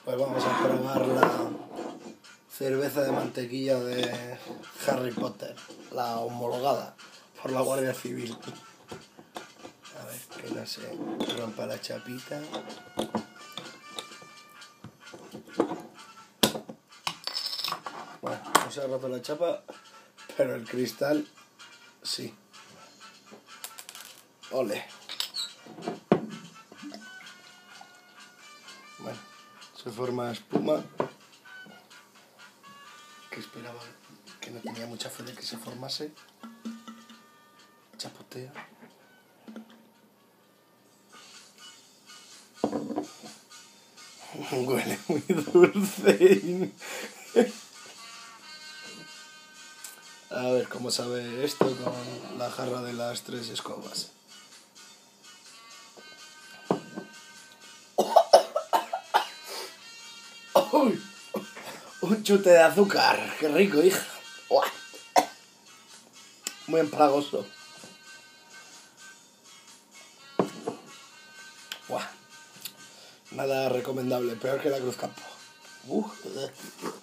Pues vamos a probar la cerveza de mantequilla de Harry Potter, la homologada por la Guardia Civil. A ver, que no se rompa la chapita. Bueno, no se ha roto la chapa, pero el cristal sí. Ole. Bueno, se forma espuma, que esperaba que no tenía mucha fe de que se formase. Chapotea. Huele muy dulce. A ver cómo sabe esto con la jarra de las 3 escobas. ¡Uy! Un chute de azúcar. ¡Qué rico, hija! ¡Uah! Muy empalagoso. ¡Uah! Nada recomendable, peor que la Cruz Campo.